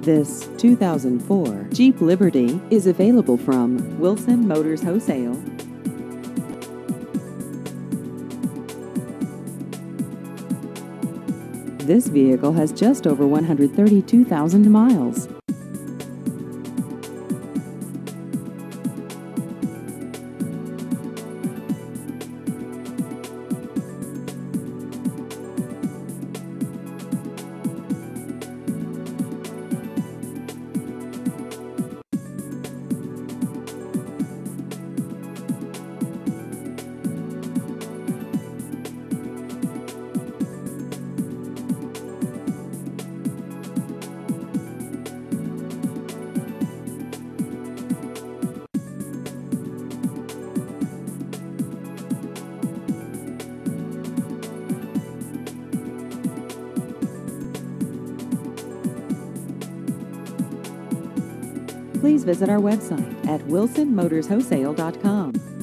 This 2004 Jeep Liberty is available from Wilson Motors Wholesale. This vehicle has just over 132,000 miles. Please visit our website at wilsonmotorswholesale.com.